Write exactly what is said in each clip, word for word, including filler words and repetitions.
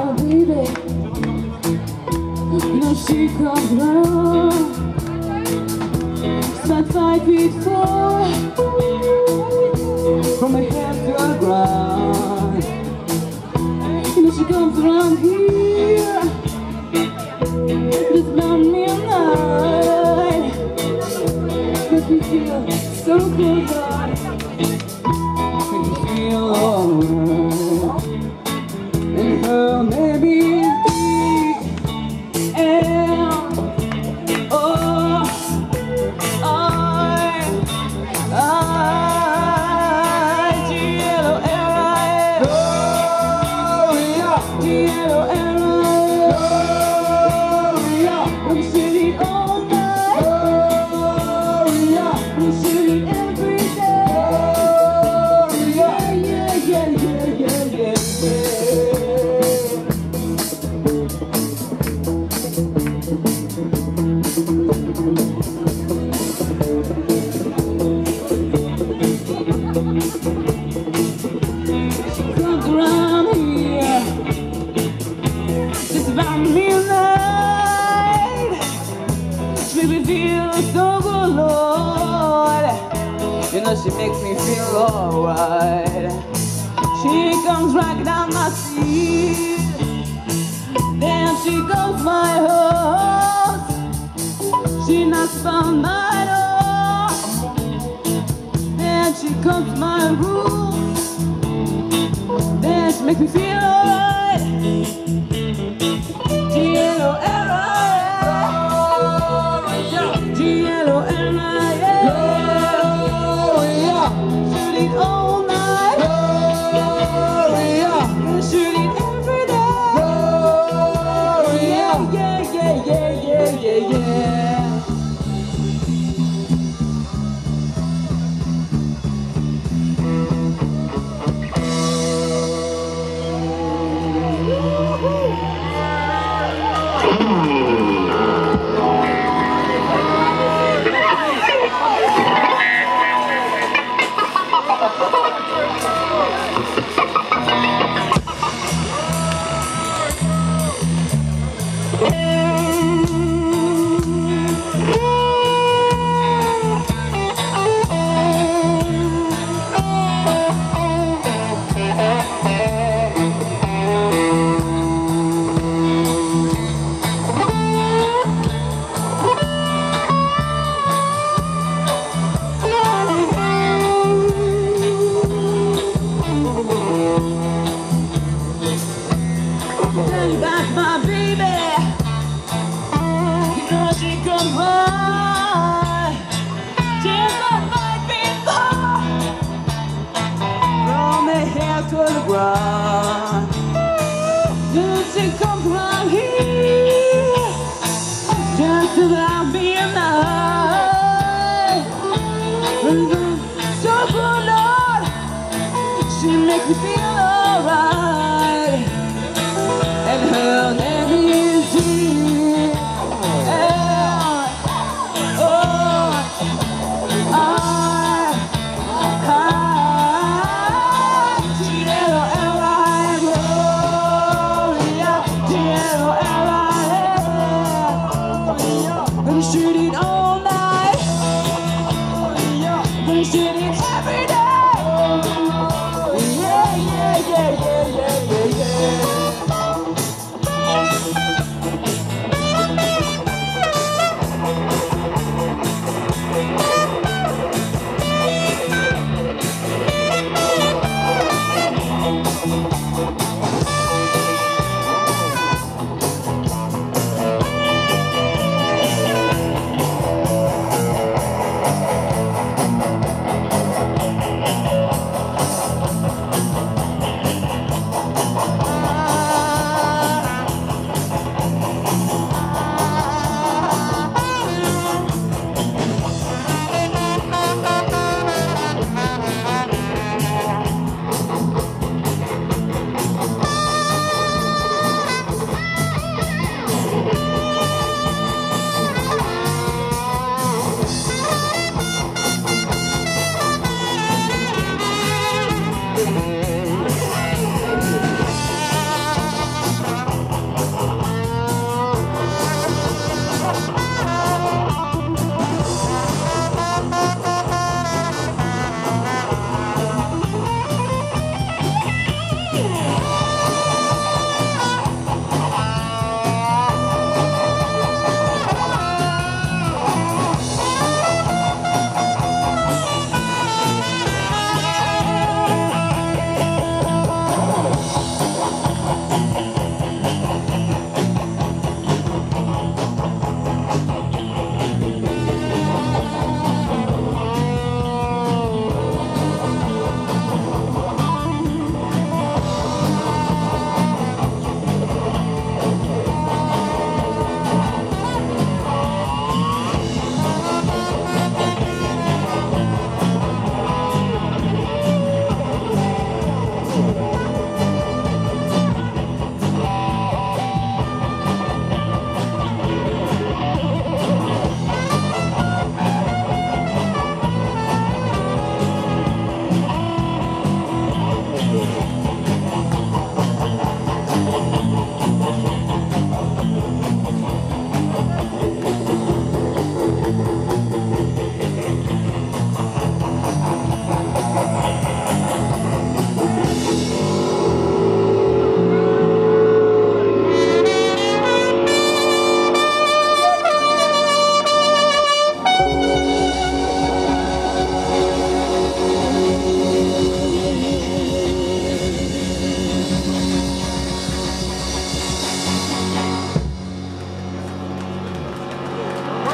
my baby. You know she comes round. Stand five feet four, from her head to the ground. You know she comes around here. This round midnight makes me feel so good, God. Makes me feel alright. And her maybe she makes me feel alright. She comes right down my seat, then she goes my horse. She knocks on my door, then she comes my room. Then she makes me feel alright. G L O L I, G L O L I. All night, Gloria. Shoot it every day, Gloria. Yeah, yeah, yeah, yeah, yeah, yeah. That's my baby. You know she comes by. She's my fight before, from her head to the ground. Then she comes around here, just about midnight. So good, Lord, she makes me feel alright. And her name is G L O I, G L O L I, Gloria, G L O L I. Gonna shoot it all night, gonna shoot it every day. Yeah, yeah, yeah, yeah, yeah, yeah, yeah.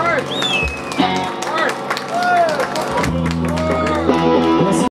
Word.